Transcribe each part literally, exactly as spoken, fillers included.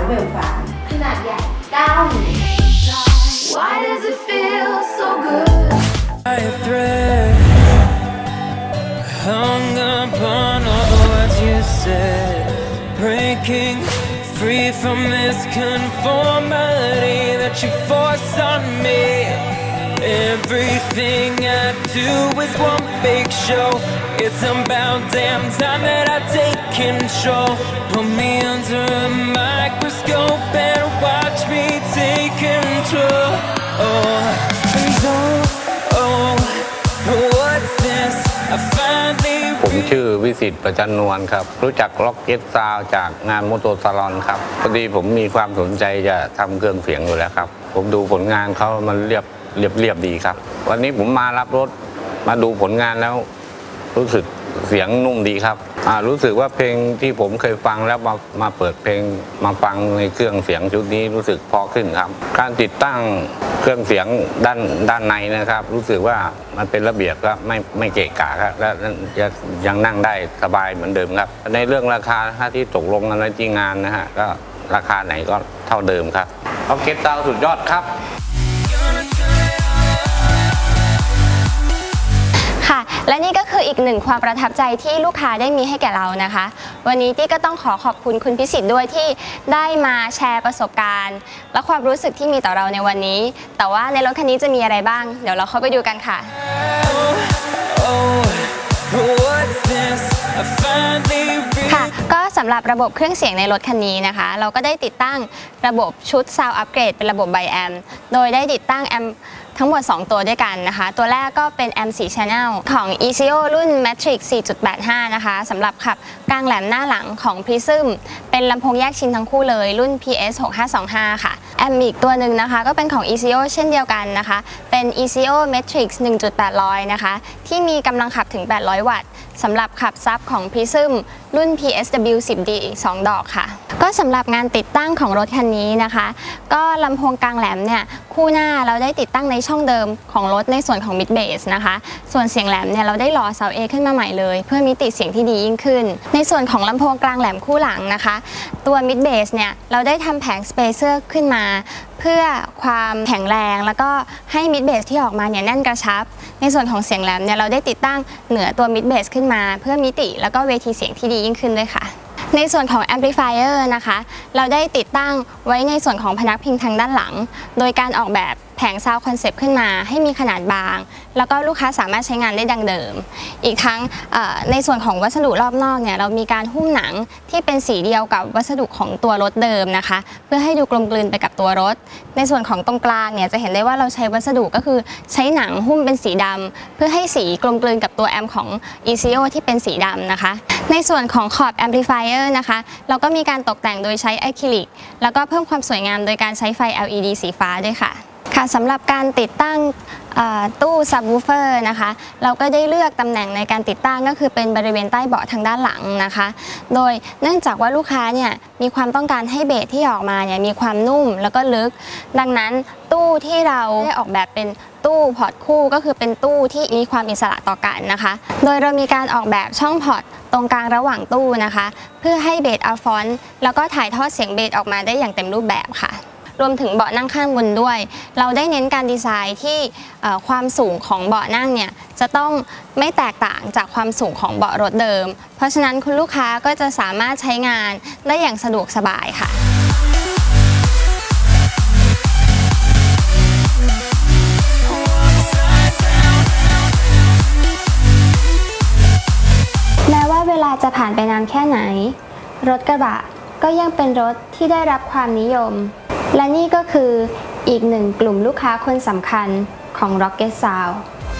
เวลฟาร์ขนาดใหญ่เก้านิ้ว Why does it feel so good Hung upon all the words you said Breaking free from this conformity that you force on me Everything I do is one big show It's about damn time that I take control Put me under a microscope and watch me take control Oh, and oh, oh, what's this? I finally ผมชื่อวิสิทธิ์ประจันนวลครับรู้จักล็อกเก็ตซาวจากงานมอเตอร์ซาลอนครับพอดีผมมีความสนใจจะทำเครื่องเสียงอยู่แล้วครับผมดูผลงานเขามันเรียบเรียบเรียบดีครับวันนี้ผมมารับรถมาดูผลงานแล้วรู้สึกเสียงนุ่มดีครับรู้สึกว่าเพลงที่ผมเคยฟังแล้วมามาเปิดเพลงมาฟังในเครื่องเสียงชุดนี้รู้สึกพอขึ้นครับการติดตั้งเครื่องเสียงด้านด้านในนะครับรู้สึกว่ามันเป็นระเบียบก็ไม่ไม่เกะกะครับและยังนั่งได้สบายเหมือนเดิมครับในเรื่องราคาถ้าที่ตกลงกันในที่งานนะฮะก็ราคาไหนก็เท่าเดิมครับเอาเก็ตซาวสุดยอดครับค่ะและนี่ก็คืออีกหนึ่งความประทับใจที่ลูกค้าได้มีให้แก่เรานะคะวันนี้ตี้ก็ต้องขอขอบคุณคุณพิสิทธิ์ด้วยที่ได้มาแชร์ประสบการณ์และความรู้สึกที่มีต่อเราในวันนี้แต่ว่าในรถคันนี้จะมีอะไรบ้างเดี๋ยวเราเข้าไปดูกันค่ะค่ะก็สำหรับระบบเครื่องเสียงในรถคันนี้นะคะเราก็ได้ติดตั้งระบบชุด Sound Upgrade เป็นระบบ Bi-Amp โดยได้ติดตั้งแอมทั้งหมดสองตัวด้วยกันนะคะตัวแรกก็เป็นแอมป์สี่ Channel ของ อี ซี โอ รุ่น Matrix สี่จุดแปดห้า นะคะสำหรับขับกลางแหลมหน้าหลังของ Prism เป็นลำโพงแยกชิ้นทั้งคู่เลยรุ่น พี เอส หกห้าสองห้า ค่ะแอมป์อีกตัวหนึ่งนะคะก็เป็นของ อี ซี โอ เช่นเดียวกันนะคะเป็น อี ซี โอ Matrix หนึ่งจุดแปดศูนย์ นะคะที่มีกำลังขับถึงแปดร้อยวัตต์สำหรับขับซับของ Prism รุ่น พี เอส ดับเบิลยู สิบ ดี สองดอกค่ะก็สำหรับงานติดตั้งของรถคันนี้นะคะก็ลำโพงกลางแหลมเนี่ยคู่หน้าเราได้ติดตั้งในช่องเดิมของรถในส่วนของ Mid Bass นะคะส่วนเสียงแหลมเนี่ยเราได้หล่อเสา A ขึ้นมาใหม่เลยเพื่อมิติเสียงที่ดียิ่งขึ้นในส่วนของลำโพงกลางแหลมคู่หลังนะคะตัว Mid Bass เนี่ยเราได้ทำแผง Spacer ขึ้นมาเพื่อความแข็งแรงแล้วก็ให้ Mid Bass ที่ออกมาเนี่ยแน่นกระชับในส่วนของเสียงแหลมเนี่ยเราได้ติดตั้งเหนือตัว Mid Bass ขึ้นมาเพื่อมิติแล้วก็เวทีเสียงที่ดียิ่งขึ้นด้วยค่ะในส่วนของ Amplifier นะคะเราได้ติดตั้งไว้ในส่วนของพนักพิงทางด้านหลังโดยการออกแบบแผง Sound Concept ขึ้นมาให้มีขนาดบางแล้วก็ลูกค้าสามารถใช้งานได้ดังเดิมอีกทั้งในส่วนของวัสดุรอบนอกเนี่ยเรามีการหุ้มหนังที่เป็นสีเดียวกับวัสดุของตัวรถเดิมนะคะเพื่อให้ดูกลมกลืนไปกับตัวรถในส่วนของตรงกลางเนี่ยจะเห็นได้ว่าเราใช้วัสดุก็คือใช้หนังหุ้มเป็นสีดำเพื่อให้สีกลมกลืนกับตัวแอมป์ของ อี ซี โอ ที่เป็นสีดำนะคะในส่วนของขอบ Amplifier นะคะเราก็มีการตกแต่งโดยใช้อะคริลิกแล้วก็เพิ่มความสวยงามโดยการใช้ไฟ แอล อี ดี สีฟ้าด้วยค่ะค่ะสำหรับการติดตั้งตู้ Subwoofer นะคะเราก็ได้เลือกตำแหน่งในการติดตั้งก็คือเป็นบริเวณใต้เบาะทางด้านหลังนะคะโดยเนื่องจากว่าลูกค้าเนี่ยมีความต้องการให้เบสที่ออกมาเนี่ยมีความนุ่มแล้วก็ลึกดังนั้นตู้ที่เราได้ออกแบบเป็นตู้พอร์ตคู่ก็คือเป็นตู้ที่มีความอิสระต่อกันนะคะโดยเรามีการออกแบบช่องพอร์ตตรงกลางระหว่างตู้นะคะเพื่อให้เบสอัลฟอนต์แล้วก็ถ่ายทอดเสียงเบสออกมาได้อย่างเต็มรูปแบบค่ะรวมถึงเบาะนั่งข้างบนด้วยเราได้เน้นการดีไซน์ที่ความสูงของเบาะนั่งเนี่ยจะต้องไม่แตกต่างจากความสูงของเบาะรถเดิมเพราะฉะนั้นคุณลูกค้าก็จะสามารถใช้งานได้อย่างสะดวกสบายค่ะแม้ว่าเวลาจะผ่านไปนานแค่ไหนรถกระบะก็ยังเป็นรถที่ได้รับความนิยมและนี่ก็คืออีกหนึ่งกลุ่มลูกค้าคนสำคัญของ Rocket Sound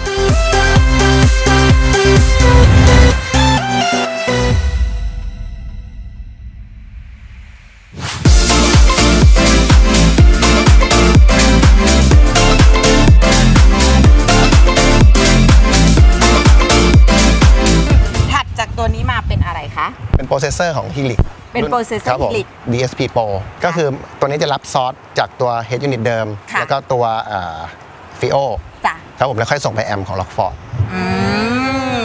ถัดจากตัวนี้มาเป็นอะไรคะเป็นโปรเซสเซอร์ของ Helix เป็นโปรเซสเซอร์ Helix ดี เอส พี Pro ก็คือตัวนี้จะรับซอสจากตัว Head Unit เดิมแล้วก็ตัวฟิโอครับผมแล้วค่อยส่งไปแอมของ Rockford อืม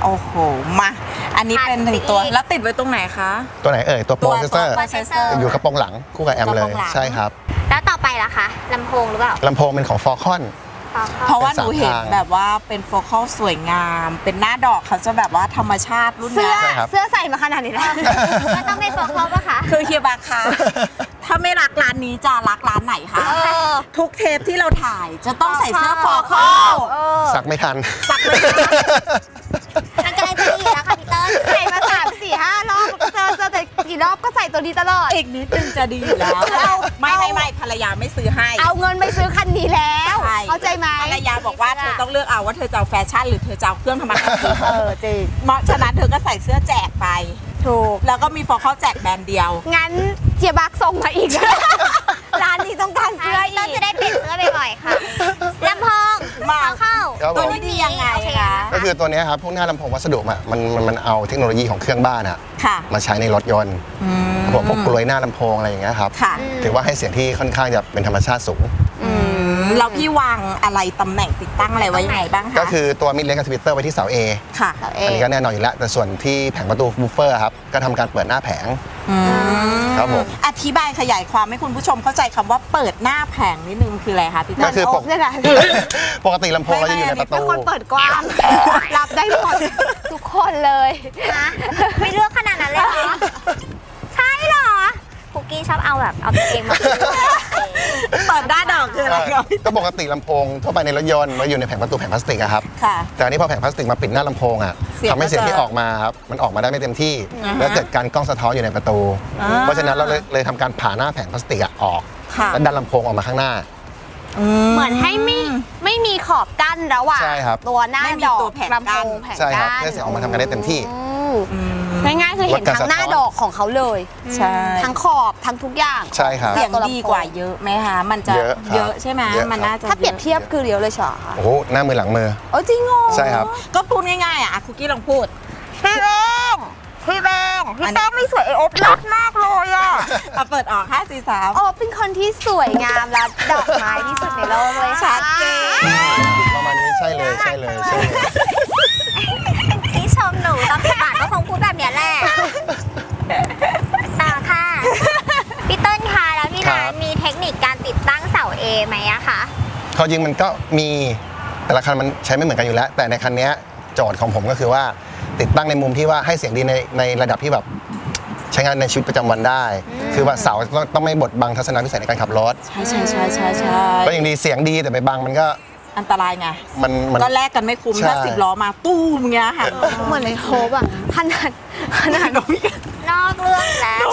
โอ้โหมาอันนี้เป็นหนึ่งตัวแล้วติดไว้ตรงไหนคะตัวไหนเอ่ยตัวโปรเซสเซอร์ processor อยู่กระโปรงหลังคู่กับแอมเลยใช่ครับแล้วต่อไปล่ะคะลำโพงหรือเปล่าลำโพงเป็นของฟอร์คอนเพราะว่าหนูเห็นแบบว่าเป็นโฟกัสสวยงามเป็นหน้าดอกเขาจะแบบว่าธรรมชาติรุ่นนี้เสื้อใส่มาขนาดนี้แล้วก็ต้องไม่โฟกัสป่ะคะคือเฮียบาคะถ้าไม่รักร้านนี้จะรักร้านไหนคะทุกเทปที่เราถ่ายจะต้องใส่เสื้อโฟกัสสักไม่ทันสักไม่ทันมันกำลังจะดีแล้วค่ะพี่เติ้ลใส่มาสามสี่ห้ารอบเจอเจอแต่กี่รอบก็ใส่ตัวนี้ตลอดอีกนิดนึงจะดีอยู่แล้วไม่ไม่ไม่ภรรยาไม่ซื้อให้เอาเงินไปซื้อคันนี้แล้วเข้าใจไหมภรรยาบอกว่าเธอต้องเลือกเอาว่าเธอจะเอาแฟชั่นหรือเธอจะเอาเครื่องทำมาหากินเออจริงเพราะฉะนั้นเธอก็ใส่เสื้อแจกไปถูกแล้วก็มีฟอเขาแจกแบรนด์เดียวงั้นเจียบักส่งมาอีกร้านนี้ต้องการเสื้อต้องจะได้เปลี่ยนเสื้อบ่อยๆค่ะลำโพงมาเข้าตัวนี้ดียังไงคะก็คือตัวนี้ครับพวกหน้าลำโพงวัสดุอ่ะมันมันเอาเทคโนโลยีของเครื่องบ้านอ่ะมาใช้ในรถยนต์พวกพวกกลวยหน้าลำโพงอะไรอย่างเงี้ยครับถือว่าให้เสียงที่ค่อนข้างจะเป็นธรรมชาติสูงเราพี่วางอะไรตำแหน่งติดตั้งอะไรไว้ยังไงบ้างคะก็คือตัวมิดเลนกับทวิตเตอร์ไว้ที่เสา A ค่ะอันนี้ก็แน่นอนอยู่แล้วแต่ส่วนที่แผงประตูบูฟเฟอร์ครับก็ทำการเปิดหน้าแผงครับผมอธิบายขยายความให้คุณผู้ชมเข้าใจคำว่าเปิดหน้าแผงนิดนึงคืออะไรคะพี่ก็คือปกติลำโพงเราจะอยู่ในประตูคนเปิดกว้างรับได้หมดทุกคนเลยนะไม่เลือกขนาดนั้นเลยเหรอใช่เหรอคุกกี้ชอบเอาแบบเอาตัวเองมาเปิดได้ดอกคืออะไรก็ปกติลำโพงทั่วไปในรถยนต์มันอยู่ในแผงประตูแผงพลาสติกครับแต่อันนี้พอแผงพลาสติกมาปิดหน้าลำโพงอ่ะทำให้เสียงที่ออกมาครับมันออกมาได้ไม่เต็มที่แล้วเกิดการกล้องสะท้อนอยู่ในประตูเพราะฉะนั้นเราเลยทำการผ่าหน้าแผงพลาสติกออกแล้วดันลำโพงออกมาข้างหน้าเหมือนให้ไม่ไม่มีขอบกั้นระหว่างตัวหน้าดอกลำโพงแผงกั้นใช่ครับเพื่อเสียงออกมาทำงานได้เต็มที่ง่ายๆคือเห็นทั้งหน้าดอกของเขาเลยใช่ทั้งขอบทั้งทุกอย่างใช่ครับเสียงดีกว่าเยอะไหมคะมันจะเยอะใช่ไหมมันน่าจะถ้าเปรียบเทียบคือเดียวเลยใช่ไหมโอ้โหหน้ามือหลังมือโอ้จริงเหรอใช่ครับก็พูดง่ายๆอ่ะคุกกี้ลองพูดพี่แบงพี่แบงพี่แบงไม่สวยโอ๊บรักมากเลยอ่ะเอาเปิดออกห้าสี่สามโอ๊บเป็นคนที่สวยงามและดอกไม้ที่สุดในโลกเลยชัดเจนประมาณนี้ใช่เลยใช่เลยใช่เลยที่ชมหนูตอนที่บ้านก็คงพูดแบบนี้แหละต่อค่ะพี่ต้นคะแล้วที่ร้านมีเทคนิคการติดตั้งเสา A ไหมอะคะเขาจริงมันก็มีแต่ละคันมันใช้ไม่เหมือนกันอยู่แล้วแต่ในคันนี้โจทย์ของผมก็คือว่าติดตั้งในมุมที่ว่าให้เสียงดีในในระดับที่แบบใช้งานในชีวิตประจำวันได้คือว่าเสาต้องไม่บดบังทัศนวิสัยในการขับรถใช่ใช่ใช่ใช่ใช่ก็ยังดีเสียงดีแต่ไปบังมันก็อันตรายไงมันก็แลกกันไม่คุ้มถ้าสิบล้อมาตู้มเงี้ยค่ะเหมือนในโฮปอ่ะขนาดขนาดนอกเรื่องแล้ว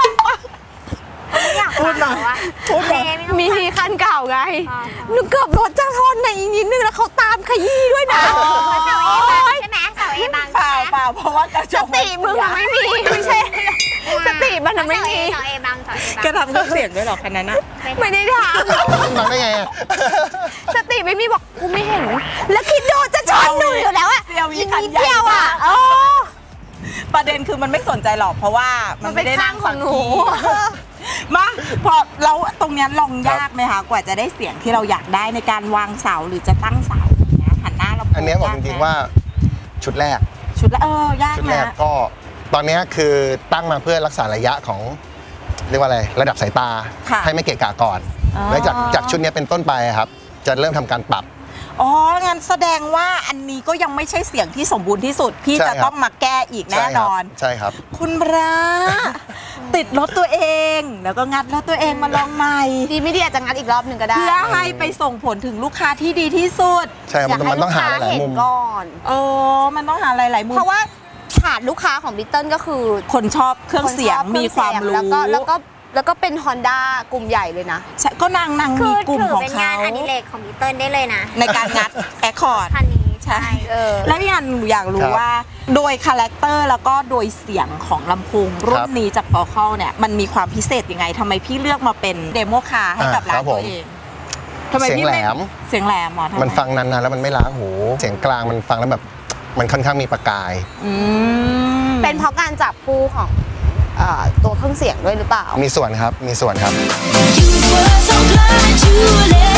อยากพูดหน่อยว่ามีทีคันเก่าไงหนูเกือบรถจะชนในอีกนิดนึงแล้วเขาตามขยี้ด้วยนะเสาเอบังใช่ไหมเสาเอบางเปล่าเปล่าเพราะว่ากระจกสติมึงไม่มีไม่ใช่สติมันไม่มีเสาเอบางเสาเอบางกระทำเครื่องเสียงด้วยหรอคันนั้นนะไม่ได้ทำทำได้ไงสติไม่มีบอกกูไม่เห็นแล้วคิดดูจะชนหนูอยู่แล้วอะอีกนิดเดียวอะประเด็นคือมันไม่สนใจหรอกเพราะว่ามันไม่ได้นั่งของหนูมาพอเราตรงนี้ลองยากไหมคะกว่าจะได้เสียงที่เราอยากได้ในการวางเสาหรือจะตั้งเสาอย่างเงี้ยหันหน้าเราอันนี้บอกจริงๆว่าชุดแรกชุดแรกเออยากนะชุดแรกก็ตอนนี้คือตั้งมาเพื่อรักษาระยะของเรียกว่าอะไรระดับสายตาให้ไม่เกะกะก่อนแล้วจากจากชุดนี้เป็นต้นไปครับจะเริ่มทำการปรับอ๋องั้นแสดงว่าอันนี้ก็ยังไม่ใช่เสียงที่สมบูรณ์ที่สุดพี่จะต้องมาแก้อีกแน่นอนใช่ครับคุณพระติดรถตัวเองแล้วก็งัดรถตัวเองมาลองใหม่ดีไม่ดีอาจจะงัดอีกรอบหนึ่งก็ได้เพื่อให้ไปส่งผลถึงลูกค้าที่ดีที่สุดใช่มันต้องหาหลายมุมก่อนโอ้มันต้องหาหลายๆมุมเพราะว่าฐานลูกค้าของบิ๊กเติ้ลก็คือคนชอบเครื่องเสียงมีความรู้แล้วก็แล้วก็แล้วก็เป็น Honda กลุ่มใหญ่เลยนะก็นางนางมีกลุ่มของเขาเป็นงานอดิเรกของบิ๊กเติ้ลได้เลยนะในการงัดแอคคอร์ดคันนี้ใช่แล้วพี่อันอยากรู้ว่าโดยคาแรคเตอร์แล้วก็โดยเสียงของลำโพงรุ่นนี้จาก Focal เนี่ยมันมีความพิเศษยังไงทำไมพี่เลือกมาเป็นเดโมคาร์ให้กับร้านตัวเองทำไมพี่เสียงแหลมเสียงแหลมหรอมันฟังนานๆแล้วมันไม่ล้าหูเสียงกลางมันฟังแล้วแบบมันค่อนข้างมีประกายเป็นเพราะการจับคู่ของตัวเครื่องเสียงด้วยหรือเปล่ามีส่วนครับมีส่วนครับ